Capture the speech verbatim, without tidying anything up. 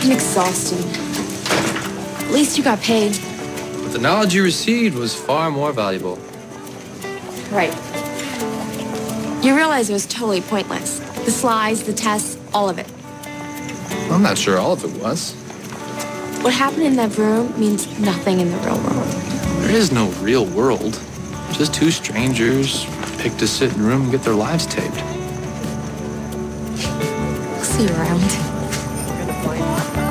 I'm exhausted. At least you got paid. But the knowledge you received was far more valuable. Right. You realize it was totally pointless. The slides, the tests, all of it. I'm not sure all of it was. What happened in that room means nothing in the real world. There is no real world. Just two strangers picked to sit in a room and get their lives taped. I'll see you around.